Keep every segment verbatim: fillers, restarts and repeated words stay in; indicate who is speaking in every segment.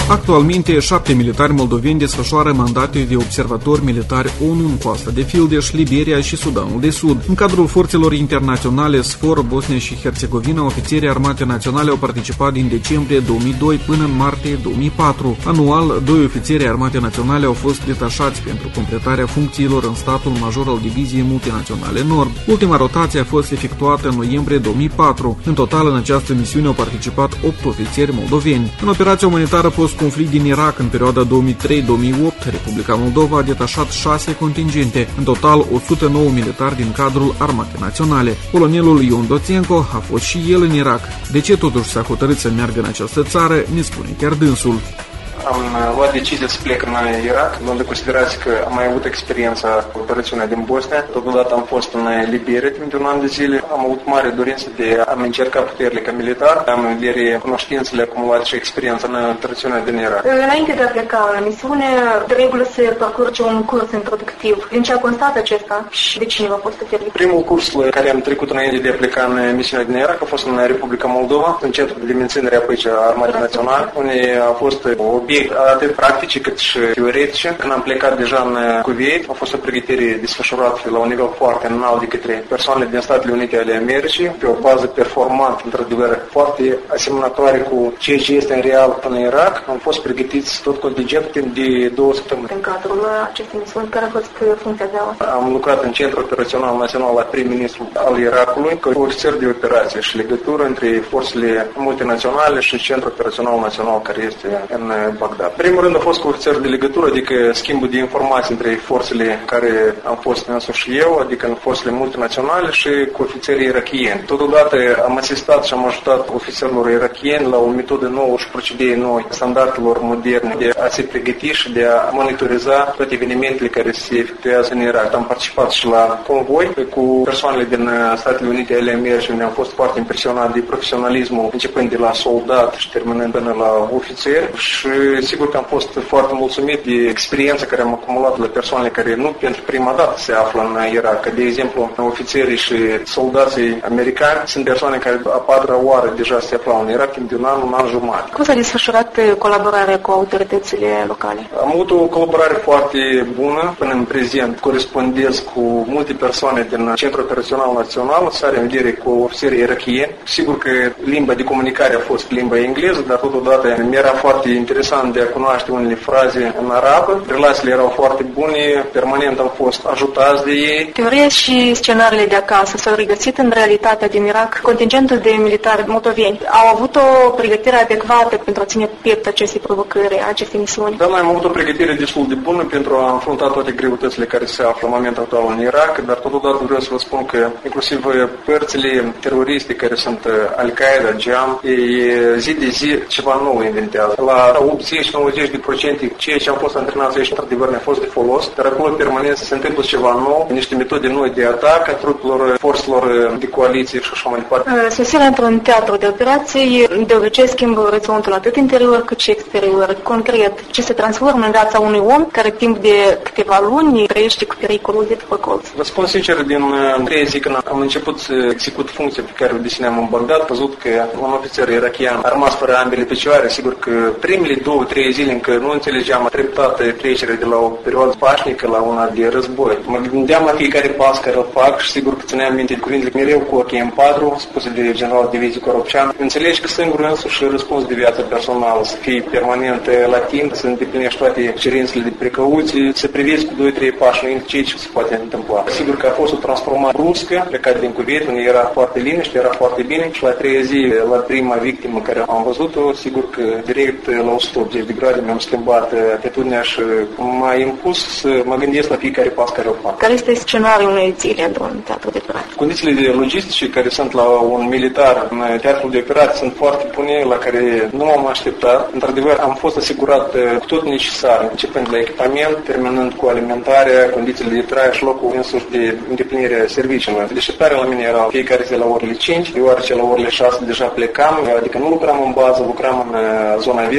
Speaker 1: Actualmente, șapte militari moldoveni desfășoară mandate de observatori militari ONU în Coasta de Fildeș, Liberia și Sudanul de Sud. În cadrul forțelor internaționale SFOR, Bosnia și Herțegovina, ofițerii Armatei Naționale au participat din decembrie două mii doi până în martie două mii patru. Anual, doi ofițeri Armatei Naționale au fost detașați pentru completarea funcțiilor în statul major al Diviziei Multinaționale Nord. Ultima rotație a fost efectuată în noiembrie două mii patru. În total, în această misiune au participat opt ofițeri moldoveni. În operația umanitară post-conflict din Irak, în perioada două mii trei două mii opt, Republica Moldova a detașat șase contingente, în total o sută nouă militari din cadrul Armatei Naționale. Colonelul Ion Doțenco a fost și el în Irak. De ce totuși s-a hotărât să meargă în această țară, ne spune chiar dânsul.
Speaker 2: Am luat decizia să plec în Irak, luând în considerație că am mai avut experiența cu operațiunea din Bosnia. Totodată am fost în Liberia timp de un an de zile. Am avut mare dorință de a-mi încerca puterile ca militar. Am în vedere cunoștințele acumulate și experiența în operațiunea din Irak.
Speaker 3: Înainte de a pleca la misiune, de regulă se parcurge un curs introductiv. Din ce a constat acesta și de cine v-a fost oferit?
Speaker 2: Primul curs la care am trecut înainte de a pleca în misiunea din Irak a fost în Republica Moldova, în centrul de menținere a păcii a Armatei Naționale, unde a fost o atât practice cât și teoretice. Când am plecat deja în Kuwait, a fost o pregătire desfășurată la un nivel foarte înalt de către persoanele din Statele Unite ale Americii, pe o bază performantă, într-adevăr, foarte asemănătoare cu ceea ce este în real în Irak. Am fost pregătiți tot contingentul timp de două săptămâni.
Speaker 3: În cadrul acestei misiuni, care a fost funcția de a...
Speaker 2: Am lucrat în Centrul Operațional Național al prim-ministrul al Irakului, ca ofițer de operație și legătură între forțele multinaționale și Centrul Operațional Național care este în Bagdad. În primul rând a fost cu ofițer de legătură, adică schimbul de informații între forțele care am fost însuși eu, adică în forțele multinaționale și cu ofițerii irakieni. Totodată am asistat și am ajutat ofițerilor irakieni la o metodă nouă și procedee noi, standardelor moderne de a se pregăti și de a monitoriza toate evenimentele care se efectuează în Irak. Am participat și la convoi cu persoanele din Statele Unite ale Americii, unde am fost foarte impresionat de profesionalismul, începând de la soldat și terminând până la ofițer și sigur că am fost foarte mulțumit de experiența care am acumulat la persoanele care nu pentru prima dată se află în Irak. De exemplu, ofițerii și soldații americani sunt persoane care a patra oară deja se aflau în Irak timp de un an, un an jumătate.
Speaker 3: Cum s-a desfășurat colaborarea cu autoritățile locale?
Speaker 2: Am avut o colaborare foarte bună până în prezent. Corespondez cu multe persoane din Centrul Operațional Național, să are în vedere cu ofițerii irakieni. Sigur că limba de comunicare a fost limba engleză, dar totodată mi-era foarte interesant de a cunoaște unele fraze în arabă. Relațiile erau foarte bune, permanent am fost ajutați de ei.
Speaker 3: Teoria și scenariile de acasă s-au regăsit în realitatea din Irak. Contingentul de militari moldoveni au avut o pregătire adecvată pentru a ține piept acestei provocări, acestei misiuni?
Speaker 2: Da, noi am avut o pregătire destul de bună pentru a înfrunta toate greutățile care se află în momentul actual în Irak, dar totodată vreau să vă spun că inclusiv părțile teroriste care sunt Al-Qaeda, Jam, ei zi de zi ceva nou inventează. La optzeci nouăzeci de procente ceea ce am fost antrenați aici, într-adevăr, ne-a fost de folos, dar acolo permanent se întâmplă ceva nou, niște metode noi de atac a trupelor, forțelor de coaliție și așa mai departe.
Speaker 3: Sosirea într-un teatru de operații de obicei schimbă orizontul atât interior cât și exterior. Concret, ce se transformă în viața unui om care timp de câteva luni trăiește cu pericolul de după colț.
Speaker 2: Vă spun sincer, din trei zi când am început să execut funcția pe care o deseneam în Bagdad, văzut că un ofițer irakian a rămas fără ambele picioare. Sigur că primele două, trei zile încă nu înțelegeam treptată trecerea de la o perioadă pașnică la una de război. Mă gândeam la fiecare pas care îl fac și sigur că țineam minte de cuvintele mereu cu ochii în patru, spuse de general divizii Coropcean. Înțelegi că singur însuși răspuns de viața personală, să fii permanent la timp, să îndeplinești toate cerințele de precauții, să privești cu doi trei pași înainte ceea ce se poate întâmpla. Sigur că a fost o transformare bruscă, plecat din Kuwait, unde era foarte liniște, era foarte bine și la trei zi, la prima victimă care am văzut-o, sigur că direct la o sută optzeci de grade mi-am schimbat atitudinea și m-a impus să mă gândesc la fiecare pas care o fac.
Speaker 3: Care este scenariul unei zile într-un teatru de operații?
Speaker 2: Condițiile de logistice care sunt la un militar în teatrul de operații sunt foarte bune, la care nu m-am așteptat. Într-adevăr, am fost asigurat cu tot necesar, începând de la echipament, terminând cu alimentarea, condițiile de trai și locul însuși de îndeplinire serviciilor. Deșteptarea la mine era fiecare zi la orele cinci, deoarece la orele șase deja plecam, adică nu lucram în bază, lucram în zona verde. Centrul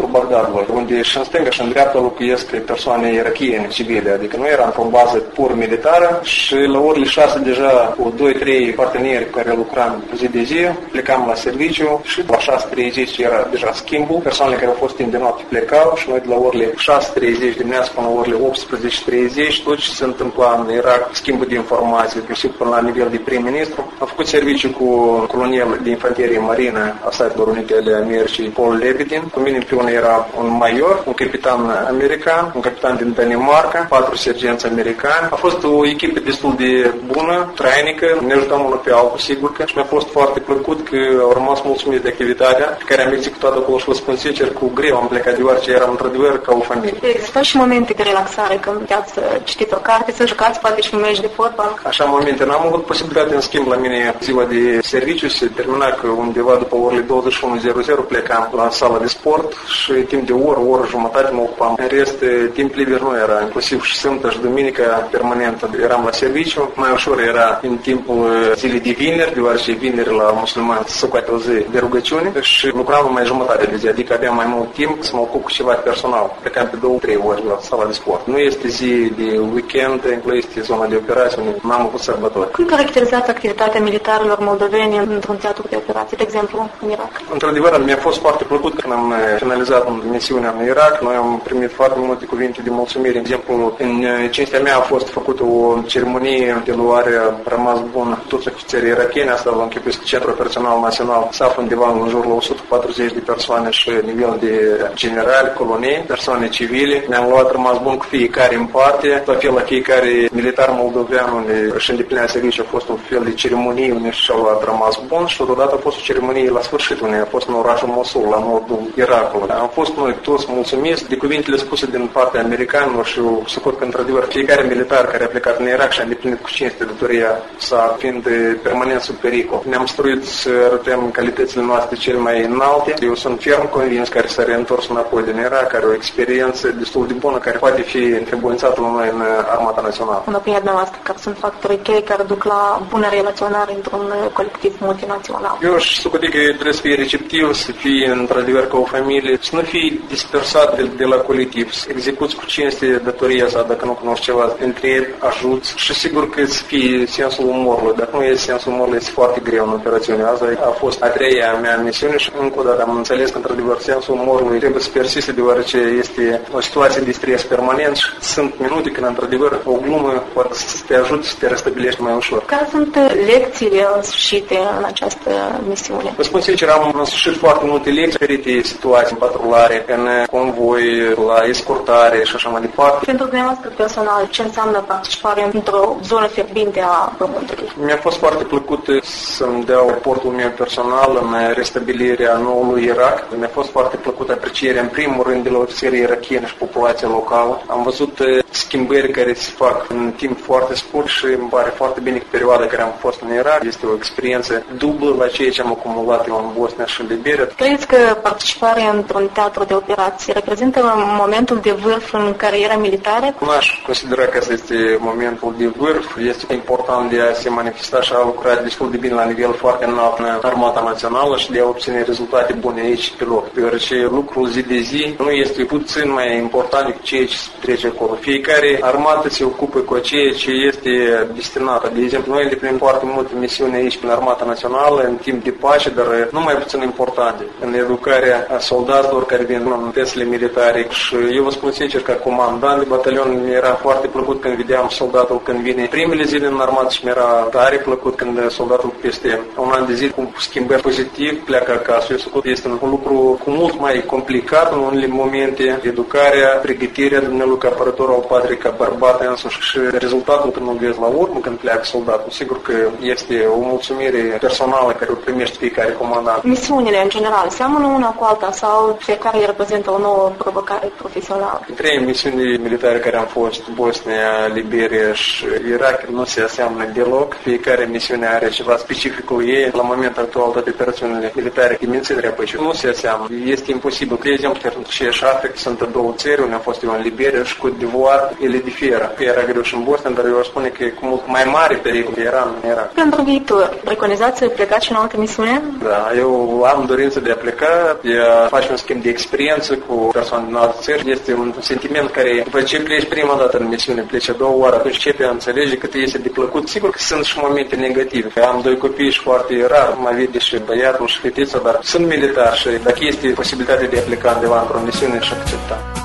Speaker 2: centrul Bagdadului, unde și în stânga și în dreapta locuiesc persoane irakiene, civile, adică nu era într-o bază pur militară și la orele șase deja cu doi trei parteneri care lucram zi de zi, plecam la serviciu și la șase treizeci era deja schimbul, persoanele care au fost timp de noapte plecau și noi de la orele șase treizeci dimineața până la orele optsprezece treizeci tot ce se întâmpla în Irak, schimbul de informații, inclusiv până la nivel de prim-ministru. Am făcut serviciu cu colonel de infanterie marină a Statelor Unite ale Americii, Paul Lebedin. Cu mine împreună era un major, un capitan american, un capitan din Danemarca, patru sergenți americani. A fost o echipă destul de bună, trainică, ne ajutam unul pe altul, sigur că, și mi-a fost foarte plăcut că au rămas mulțumit de activitatea pe care am executat acolo și vă spun sincer, cu greu am plecat, deoarece eram într-adevăr ca o familie.
Speaker 3: Există și momente de relaxare când puteați să citiți o carte, să jucați poate și un meci de fotbal?
Speaker 2: Așa momente n-am avut posibilitate, în schimb, la mine ziua de serviciu se termina că undeva după orele douăzeci și unu zero zero plecam la sala de sport și timp de o oră, o oră jumătate mă ocupam. În rest, timp liber nu era, inclusiv și sâmbătă și duminică permanent eram la serviciu. Mai ușor era în timpul zilei de vineri, deoarece vineri la musulmani se socoate o zi de rugăciune și lucram mai jumătate de zi, adică aveam mai mult timp să mă ocup cu ceva personal. Plecam pe două, trei ori la sala de sport. Nu este zi de weekend, inclusiv este zona de operațiune, n-am avut sărbători.
Speaker 3: Cum caracterizați activitatea militarilor moldoveni într-un teatru de operații, de exemplu, în Irak?
Speaker 2: Într-adevăr, mi-a fost foarte plăcut când am finalizat misiunea în Irak. Noi am primit foarte multe cuvinte de mulțumire. De exemplu, în cinstea mea a fost făcută o ceremonie de luare rămas bun toți ofițerii irakieni. Asta l-am închipit Centrul Operațional Național. S-a află undeva în jur la o sută patruzeci de persoane și nivel de generali, colonii, persoane civile. Ne-am luat rămas bun cu fiecare în parte. La fel, la fiecare militar moldovean unde își îndeplinea serviciu a fost un fel de ceremonie unde și-au luat rămas bun și totodată a fost o ceremonie la sfârșit unde a fost în orașul Mosul, la nordul Irakului. Am fost noi toți mulțumiți de cuvintele spuse din partea americanilor și eu suport că într-adevăr fiecare militar care a plecat în Irak și a îndeplinit cu cinste datoria sa fiind permanent sub pericol. Ne-am străduit să arătăm calitățile noastre cele mai înalte. Eu sunt ferm convins care s-a reîntors înapoi din Irak, care are o experiență destul de bună care poate fi întrebuințată la noi în Armata Națională.
Speaker 3: În opinia noastră, care sunt factorii cheie care duc la bună relaționare într-un colectiv multinațional?
Speaker 2: Eu aș socote că trebuie să fie receptiv, să fie într-adevăr ca o familie, să nu fie dispersat de, de la colectiv, să execuți cu cinste datoria sa, dacă nu cunoști ceva, întrebi, ajuți și sigur că să fie sensul umorului. Dacă nu e sensul umorului, este foarte greu în operațiune. Asta a fost a treia mea misiune și încă o dată am înțeles că într-adevăr sensul umorului trebuie să persiste, deoarece este o situație de stres permanent și sunt minute când într-adevăr o glumă poate să te ajute să te restabilești mai ușor.
Speaker 3: Care sunt lecțiile însușite în această misiune?
Speaker 2: Vă spun sincer, am însușit foarte multe lecții, diferite situații în patrulare, în convoi, la escortare și așa mai departe.
Speaker 3: Pentru dumneavoastră personal, ce înseamnă participare într-o zonă fierbinte a pământului?
Speaker 2: Mi-a fost foarte plăcut să-mi dau aportul meu personal în restabilirea noului Irak. Mi-a fost foarte plăcut aprecierea în primul rând de la ofițerii irakieni și populația locală. Am văzut schimbări care se fac în timp foarte scurt și îmi pare foarte bine că perioada care am fost în Irak este o experiență dublă la ceea ce am acumulat eu în Bosnia și Liberia.
Speaker 3: Credeți că participarea într-un teatru de operații reprezintă momentul de vârf în cariera militară?
Speaker 2: Nu aș considera că asta este momentul de vârf. Este important de a se manifesta și a lucra destul de bine la nivel foarte înalt în Armata Națională și de a obține rezultate bune aici pe loc. Deoarece lucrul zi de zi nu este puțin mai important decât ceea ce se trece acolo. Fiecare armată se ocupă cu ceea ce este destinată. De exemplu, noi îndeplinim foarte multe misiuni aici prin Armata Națională în timp de pace, dar nu mai puțin importante. În educarea a soldaților care vin în tesele militare. Și eu vă spun sincer, ca comandant de batalion, mi-era foarte plăcut când vedeam soldatul când vine primele zile în armată și mi-era tare plăcut când soldatul peste un an de zi cu schimbări pozitiv pleacă acasă. Eu supun că este un lucru cu mult mai complicat în unele momente. Educarea, pregătirea dumnealui ca apărător al patriei, ca bărbat însuși și rezultatul când îl vezi la urmă când pleacă soldatul. Sigur că este o mulțumire personală care o primește fiecare comandant.
Speaker 3: Misiunile în general seamănă una cu alta sau fiecare reprezintă o nouă provocare profesională?
Speaker 2: Trei misiuni militare care am fost, Bosnia, Liberia și Irak, nu se aseamănă deloc. Fiecare misiune are ceva specificul ei. La momentul actual, toate operațiunile militare de menținere a păcii nu se aseamănă. Este imposibil. De exemplu, și Africa sunt două țări, unde am fost eu în Liberia și cu Divoire, ele diferă. Era greu și în Bosnia, dar eu aș spune că e cu mult mai mare pericol era în Irak.
Speaker 3: Pentru viitor, preconizați să plecați și în altă misiune?
Speaker 2: Da, eu am dorință de a pleca, de a face un schimb schimb de experiență cu persoane din alte țări. Este un sentiment care, după ce pleci prima dată în misiune, pleci a doua oară, atunci începe a înțelege cât este de plăcut. Sigur că sunt și momente negative. Am doi copii și foarte rar mă vede și băiatul și fetița, dar sunt militar și dacă este posibilitatea de a pleca undeva într-o misiune și accepta.